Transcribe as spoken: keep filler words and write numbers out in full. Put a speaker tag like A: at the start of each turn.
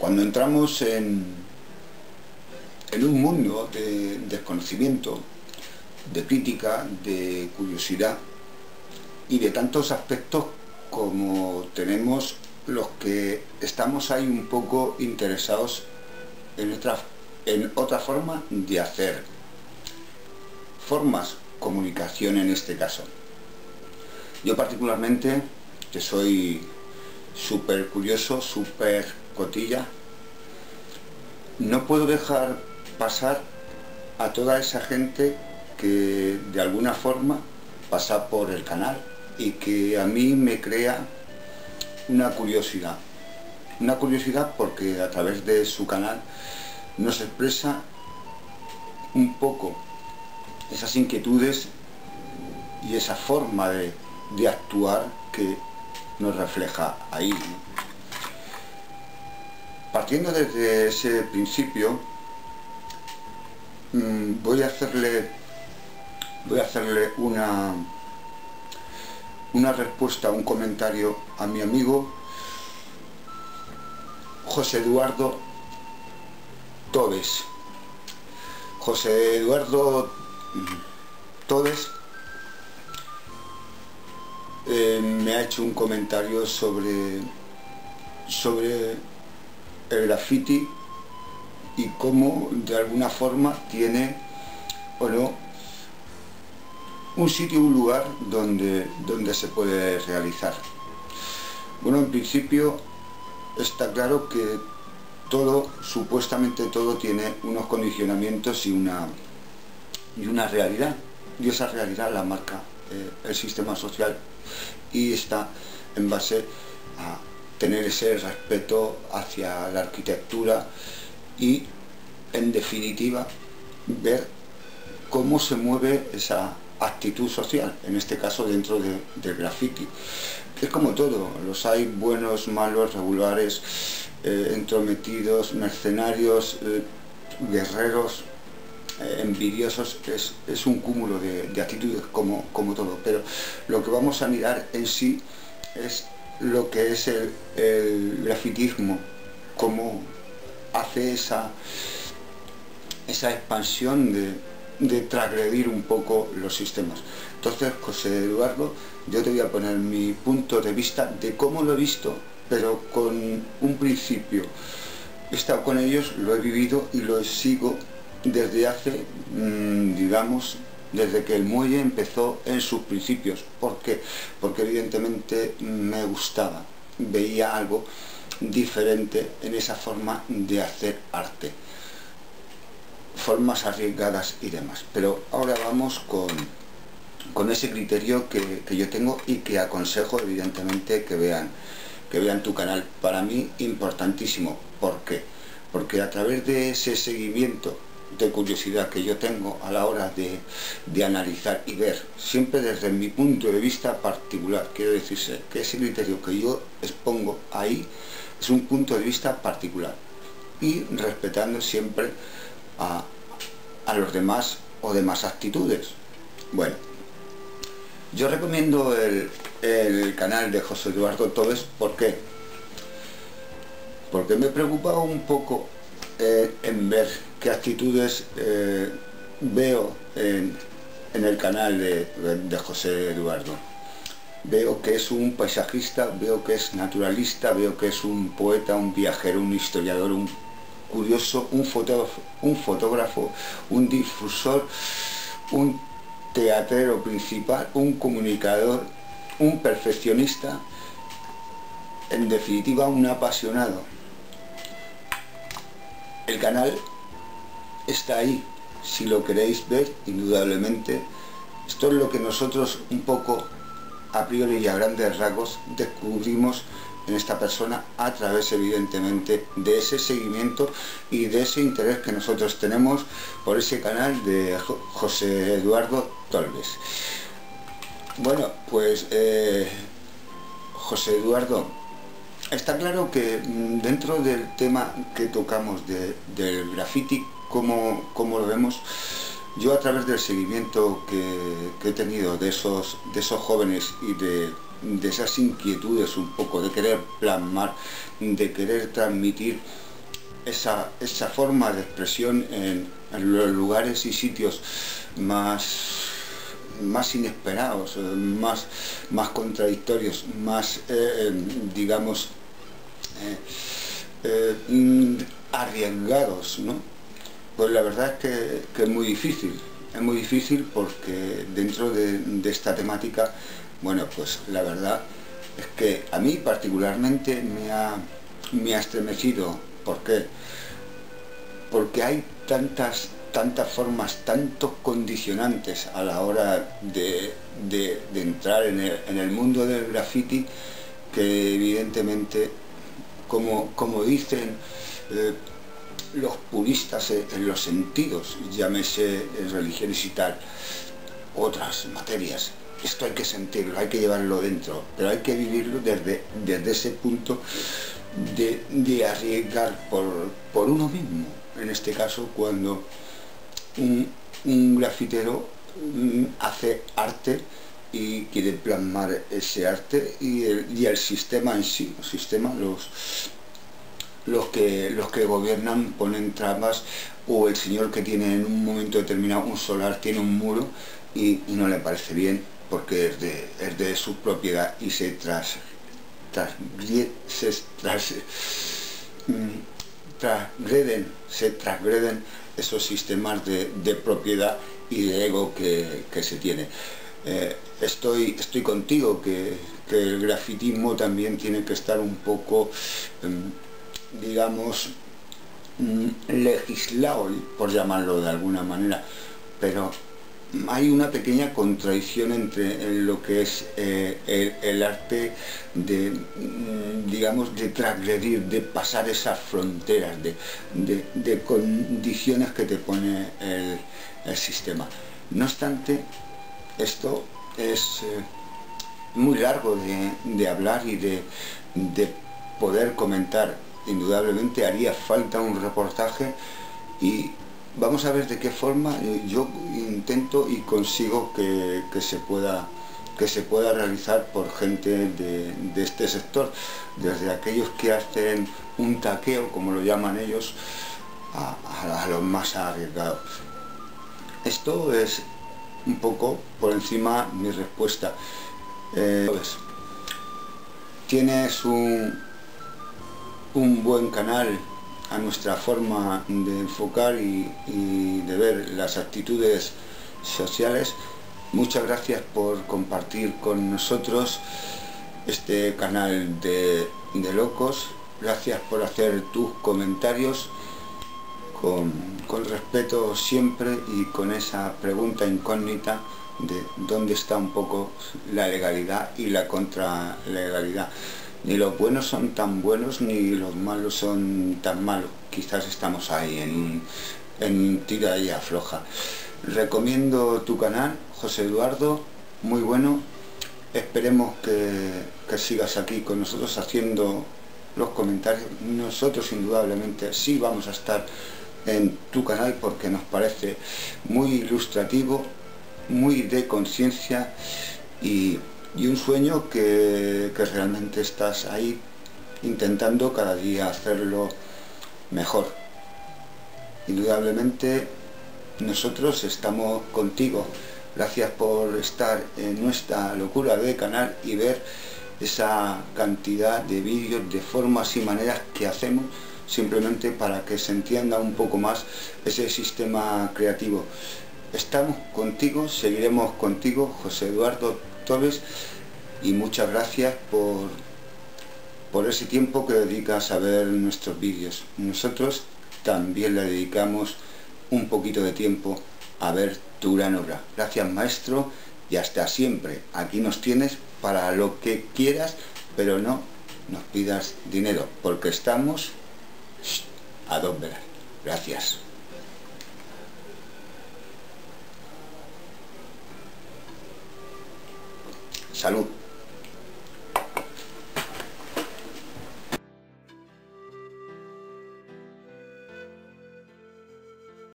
A: Cuando entramos en, en un mundo de desconocimiento, de crítica, de curiosidad y de tantos aspectos como tenemos los que estamos ahí un poco interesados en otra, en otra forma de hacer, formas, comunicación en este caso. Yo particularmente, que soy súper curioso, súper cotilla, no puedo dejar pasar a toda esa gente que de alguna forma pasa por el canal y que a mí me crea una curiosidad. Una curiosidad porque a través de su canal nos expresa un poco esas inquietudes y esa forma de, de actuar que nos refleja ahí, ¿no? Partiendo desde ese principio, mmm, voy a hacerle voy a hacerle una una respuesta, un comentario a mi amigo José Eduardo Todes. José Eduardo Todes eh, me ha hecho un comentario sobre sobre el graffiti y cómo de alguna forma tiene o no un sitio, un lugar donde, donde se puede realizar. Bueno, en principio está claro que todo, supuestamente todo, tiene unos condicionamientos y una, y una realidad, y esa realidad la marca eh, el sistema social y está en base a tener ese respeto hacia la arquitectura y, en definitiva, ver cómo se mueve esa actitud social, en este caso dentro de, del graffiti. Es como todo, los hay buenos, malos, regulares, eh, entrometidos, mercenarios, eh, guerreros, eh, envidiosos, es, es un cúmulo de, de actitudes como, como todo, pero lo que vamos a mirar en sí es lo que es el, el grafitismo, cómo hace esa, esa expansión de, de transgredir un poco los sistemas. Entonces, José Eduardo, yo te voy a poner mi punto de vista de cómo lo he visto, pero con un principio. He estado con ellos, lo he vivido y lo sigo desde hace, mmm, digamos, desde que el muelle empezó en sus principios. ¿Por qué? Porque evidentemente me gustaba, veía algo diferente en esa forma de hacer arte, formas arriesgadas y demás. Pero ahora vamos con, con ese criterio que, que yo tengo y que aconsejo evidentemente que vean, que vean tu canal. Para mí importantísimo. ¿Por qué? Porque a través de ese seguimiento de curiosidad que yo tengo a la hora de, de analizar y ver, siempre desde mi punto de vista particular, quiero decirse que ese criterio que yo expongo ahí es un punto de vista particular y respetando siempre a, a los demás o demás actitudes. Bueno, yo recomiendo el, el canal de José Eduardo Todes. ¿Por qué? Porque me preocupaba un poco eh, en ver qué actitudes eh, veo en, en el canal de, de José Eduardo. Veo que es un paisajista, veo que es naturalista, veo que es un poeta, un viajero, un historiador, un curioso, un fotógrafo, un, fotógrafo, un difusor, un teatrero principal, un comunicador, un perfeccionista, en definitiva un apasionado. El canal está ahí, si lo queréis ver, indudablemente. Esto es lo que nosotros un poco a priori y a grandes rasgos descubrimos en esta persona a través evidentemente de ese seguimiento y de ese interés que nosotros tenemos por ese canal de José Eduardo Todes. Bueno, pues eh, José Eduardo, está claro que dentro del tema que tocamos de, del graffiti, como, como lo vemos, yo a través del seguimiento que, que he tenido de esos, de esos jóvenes y de, de esas inquietudes un poco, de querer plasmar, de querer transmitir esa, esa forma de expresión en, en los lugares y sitios más más inesperados, más, más contradictorios, más, eh, digamos, eh, eh, arriesgados, ¿no? Pues la verdad es que, que es muy difícil, es muy difícil porque dentro de, de esta temática, bueno, pues la verdad es que a mí particularmente me ha, me ha estremecido. ¿Por qué? Porque hay tantas tantas formas, tantos condicionantes a la hora de, de, de entrar en el, en el mundo del graffiti, que evidentemente, como, como dicen eh, los puristas en los sentidos, llámese religiones y tal, otras materias, esto hay que sentirlo, hay que llevarlo dentro, pero hay que vivirlo desde, desde ese punto de, de arriesgar por, por uno mismo. En este caso, cuando Un, un grafitero um, hace arte y quiere plasmar ese arte y el, y el sistema en sí, el sistema, los, los, que, los que gobiernan ponen trabas, o el señor que tiene en un momento determinado un solar tiene un muro y, y no le parece bien porque es de, es de su propiedad y se tras, tras, se tras, um, transgreden, se transgreden esos sistemas de, de propiedad y de ego que, que se tiene. Eh, estoy, estoy contigo que, que el grafitismo también tiene que estar un poco, eh, digamos, legislado, por llamarlo de alguna manera, pero hay una pequeña contradicción entre lo que es eh, el, el arte de, digamos, de transgredir, de pasar esas fronteras, de, de, de condiciones que te pone el, el sistema. No obstante, esto es eh, muy largo de, de hablar y de, de poder comentar. Indudablemente haría falta un reportaje y vamos a ver de qué forma yo intento y consigo que, que, se, pueda, que se pueda realizar por gente de, de este sector, desde aquellos que hacen un taqueo, como lo llaman ellos, a, a, a los más arriesgados. Esto es un poco por encima mi respuesta. Eh, tienes un, un buen canal a nuestra forma de enfocar y, y de ver las actitudes sociales. Muchas gracias por compartir con nosotros este canal de, de locos. Gracias por hacer tus comentarios con, con respeto siempre y con esa pregunta incógnita de dónde está un poco la legalidad y la contralegalidad. Ni los buenos son tan buenos ni los malos son tan malos. Quizás estamos ahí en, en tira y afloja. Recomiendo tu canal, José Eduardo, muy bueno. Esperemos que, que sigas aquí con nosotros haciendo los comentarios. Nosotros indudablemente sí vamos a estar en tu canal porque nos parece muy ilustrativo, muy de conciencia y y un sueño que, que realmente estás ahí intentando cada día hacerlo mejor. Indudablemente nosotros estamos contigo. Gracias por estar en nuestra locura de canal y ver esa cantidad de vídeos, de formas y maneras que hacemos simplemente para que se entienda un poco más ese sistema creativo. Estamos contigo, seguiremos contigo, José Eduardo Torres, y muchas gracias por, por ese tiempo que dedicas a ver nuestros vídeos. Nosotros también le dedicamos un poquito de tiempo a ver tu gran obra. Gracias, maestro, y hasta siempre. Aquí nos tienes para lo que quieras, pero no nos pidas dinero, porque estamos a dos velas. Gracias. Salud.